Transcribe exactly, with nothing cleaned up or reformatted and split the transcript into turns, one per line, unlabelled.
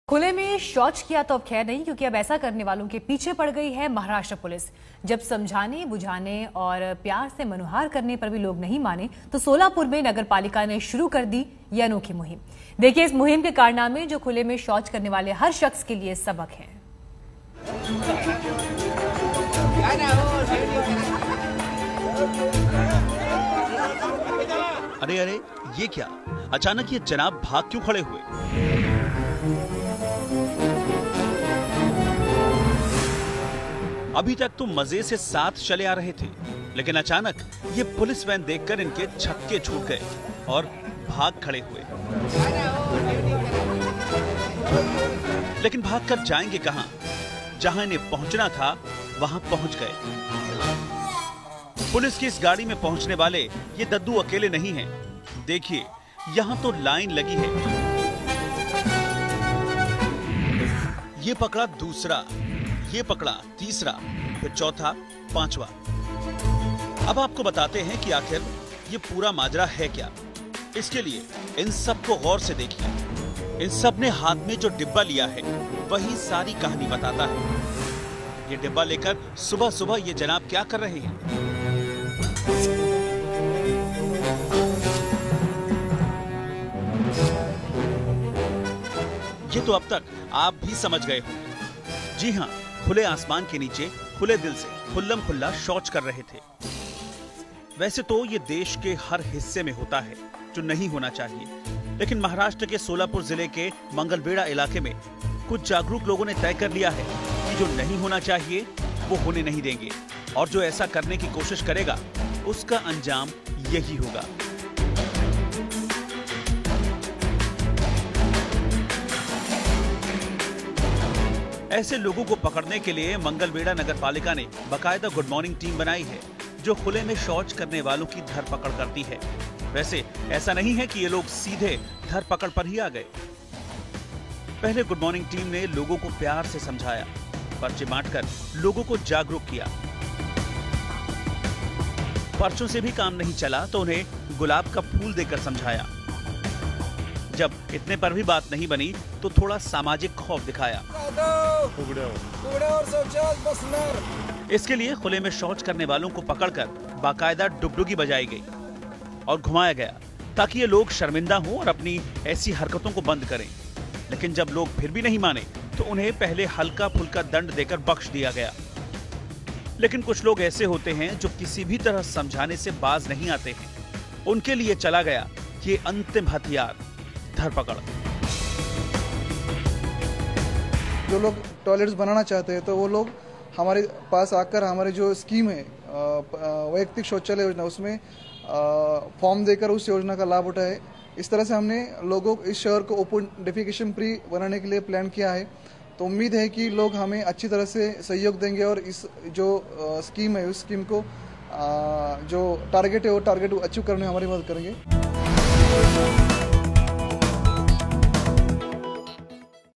खुले में शौच किया तो अब खैर नहीं, क्योंकि अब ऐसा करने वालों के पीछे पड़ गई है महाराष्ट्र पुलिस। जब समझाने बुझाने और प्यार से मनुहार करने पर भी लोग नहीं माने तो सोलापुर में नगर पालिका ने शुरू कर दी ये अनोखी मुहिम। देखिए इस मुहिम के कारनामे जो खुले में शौच करने वाले हर शख्स के लिए सबक है।
अरे अरे ये क्या, अचानक ये जनाब भाग क्यों खड़े हुए? अभी तक तो मजे से साथ चले आ रहे थे, लेकिन अचानक ये पुलिस वैन देखकर इनके छक्के छूट गए और भाग खड़े हुए। लेकिन भागकर जाएंगे कहां? जहां इन्हें पहुंचना था वहां पहुंच गए। पुलिस की इस गाड़ी में पहुंचने वाले ये दद्दू अकेले नहीं हैं। देखिए यहां तो लाइन लगी है। ये पकड़ा दूसरा, ये पकड़ा तीसरा, फिर चौथा, पांचवा। अब आपको बताते हैं कि आखिर ये पूरा माजरा है क्या। इसके लिए इन सबको गौर से देखिए। इन सब ने हाथ में जो डिब्बा लिया है वही सारी कहानी बताता है। ये डिब्बा लेकर सुबह सुबह ये जनाब क्या कर रहे हैं? ये तो अब तक आप भी समझ गए होंगे। जी हाँ, खुले आसमान के नीचे खुले दिल से खुल्लम खुल्ला शौच कर रहे थे। वैसे तो ये देश के हर हिस्से में होता है जो नहीं होना चाहिए, लेकिन महाराष्ट्र के सोलापुर जिले के मंगलवेढा इलाके में कुछ जागरूक लोगों ने तय कर लिया है कि जो नहीं होना चाहिए वो होने नहीं देंगे, और जो ऐसा करने की कोशिश करेगा उसका अंजाम यही होगा। ऐसे लोगों को पकड़ने के लिए मंगलवेढा नगर पालिका ने बाकायदा गुड मॉर्निंग टीम बनाई है जो खुले में शौच करने वालों की धरपकड़ करती है। वैसे ऐसा नहीं है कि ये लोग सीधे धरपकड़ पर ही आ गए। पहले गुड मॉर्निंग टीम ने लोगों को प्यार से समझाया, पर्चे बांटकर लोगों को जागरूक किया। पर्चों से भी काम नहीं चला तो उन्हें गुलाब का फूल देकर समझाया। जब इतने पर भी बात नहीं बनी तो थोड़ा सामाजिक खौफ दिखाया। इसके लिए खुले में शौच करने वालों को पकड़कर बाकायदा डुगडुगी बजाई गई और घुमाया गया ताकि ये लोग शर्मिंदा हों और अपनी ऐसी हरकतों को बंद करें। लेकिन जब लोग फिर भी नहीं माने तो उन्हें पहले हल्का फुल्का दंड देकर बख्श दिया गया। लेकिन कुछ लोग ऐसे होते हैं जो किसी भी तरह समझाने से बाज नहीं आते हैं। उनके लिए चला गया ये अंतिम हथियार, धरपकड़।
जो लोग टॉयलेट्स बनाना चाहते हैं तो वो लोग हमारे पास आकर हमारे जो स्कीम है वैयक्तिक शौचालय योजना, उसमें फॉर्म देकर उस योजना का लाभ उठाए। इस तरह से हमने लोगों इस शहर को ओपन डेफिकेशन फ्री बनाने के लिए प्लान किया है। तो उम्मीद है कि लोग हमें अच्छी तरह से सहयोग देंगे और इस जो स्कीम है उस स्कीम को जो टारगेट है वो टारगेट अचीव करने में हमारी मदद करेंगे।